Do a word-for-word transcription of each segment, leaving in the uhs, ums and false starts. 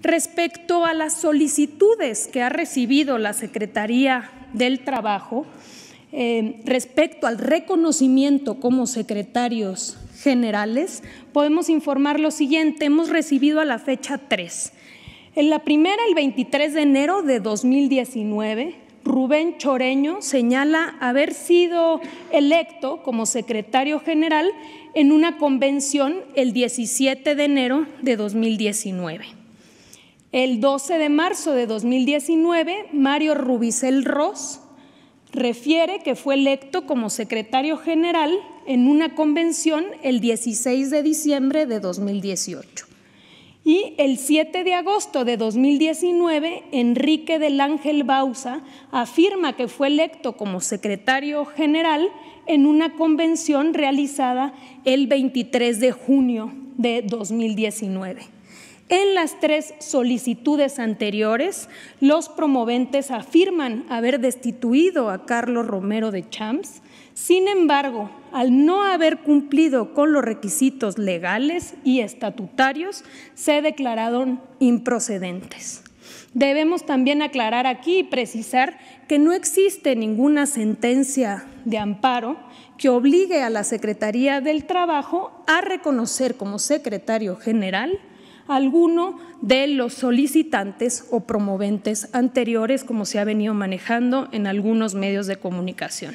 Respecto a las solicitudes que ha recibido la Secretaría del Trabajo, eh, respecto al reconocimiento como secretarios generales, podemos informar lo siguiente. Hemos recibido a la fecha tres. En la primera, el veintitrés de enero de dos mil diecinueve, Rubén Choreño señala haber sido electo como secretario general en una convención el diecisiete de enero de dos mil diecinueve. El doce de marzo de dos mil diecinueve, Mario Rubicel Ros refiere que fue electo como secretario general en una convención el dieciséis de diciembre de dos mil dieciocho. Y el siete de agosto de dos mil diecinueve, Enrique del Ángel Bauza afirma que fue electo como secretario general en una convención realizada el veintitrés de junio de dos mil diecinueve. En las tres solicitudes anteriores, los promoventes afirman haber destituido a Carlos Romero de Champs. Sin embargo, al no haber cumplido con los requisitos legales y estatutarios, se declararon improcedentes. Debemos también aclarar aquí y precisar que no existe ninguna sentencia de amparo que obligue a la Secretaría del Trabajo a reconocer como secretario general alguno de los solicitantes o promoventes anteriores, como se ha venido manejando en algunos medios de comunicación.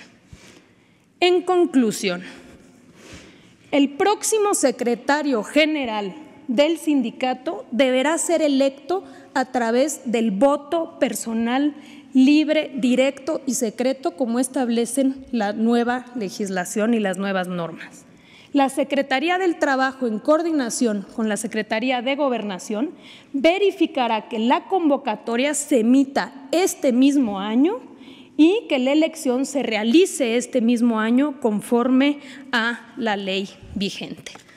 En conclusión, el próximo secretario general del sindicato deberá ser electo a través del voto personal libre, directo y secreto, como establecen la nueva legislación y las nuevas normas. La Secretaría del Trabajo, en coordinación con la Secretaría de Gobernación, verificará que la convocatoria se emita este mismo año y que la elección se realice este mismo año conforme a la ley vigente.